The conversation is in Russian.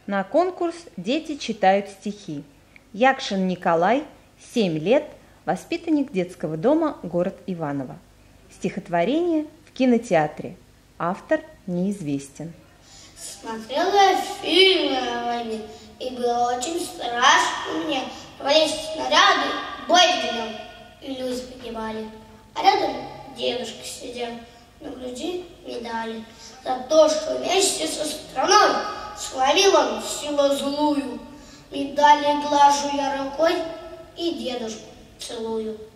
На конкурс дети читают стихи. Якшин Николай, 7 лет, воспитанник детского дома, город Иваново. Стихотворение в кинотеатре. Автор неизвестен. Смотрела я фильмы о войне, и было очень страшно мне. Провалились снаряды, бой гремел, и люди погибали. А рядом дедушка сидел, на груди медали. За то, что вместе со страной словил он силу злую. Медали глажу я рукой и дедушку целую.